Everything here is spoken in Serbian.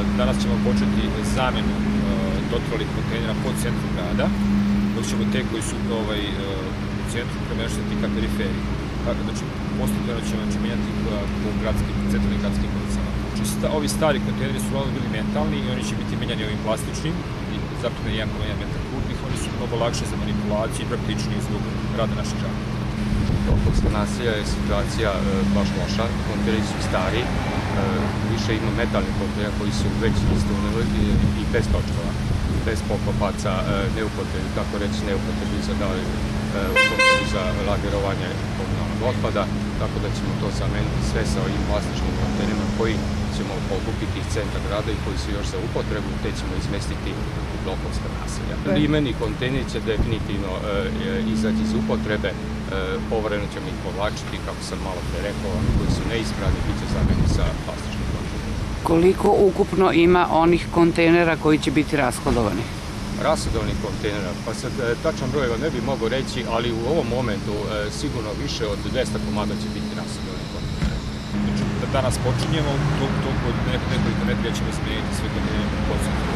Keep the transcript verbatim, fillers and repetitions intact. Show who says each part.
Speaker 1: Danas ćemo početi zamenu dotralih kontejnera po centru grada, dok ćemo te koji su u centru premeštati ka periferiji. Znači, postupno ćemo menjati po centralnim gradskim ulicama. Ovi stari kontejneri su uglavnom bili metalni i oni će biti menjani ovim plastičnim, zapravo jedan komad jedan metar kubnih, oni su mnogo lakše za manipulaciju i praktičniji zbog rada naših radnika.
Speaker 2: Okolska naselja je situacija baš loša, kontejneri su stari, više ima metalnih kontejnera koji su već istunili i bez točkova, bez poklopaca, neupotrebi, tako reći neupotrebi za za lagerovanje komunalnog otpada, tako da ćemo to zameniti sve sa ovim plastičnim kontejnerima koji ćemo pokupiti iz centra grada i koji su još za upotrebu, te ćemo izmestiti u blokovska naselja. Limeni kontejneri će definitivno izaći iz upotrebe, povremeno ćemo ih povlačiti, kako sam malo pre rekao, oni koji su neispravni bit će zameniti sa plastičnim kontejnerima.
Speaker 3: Koliko ukupno ima onih kontejnera koji će biti rashodovani?
Speaker 2: Rashodovnih kontejnera, pa sad tačan broj ne bi mogao reći, ali u ovom momentu sigurno više od dvesta komada će biti rashodovnih kontejnera.
Speaker 1: Znači, da danas počinjemo, toliko od nekoliko nedelja ćemo smijeniti sve kontejnere po centru.